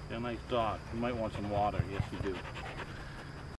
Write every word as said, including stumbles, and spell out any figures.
They're a nice dog. You might want some water. Yes, you do.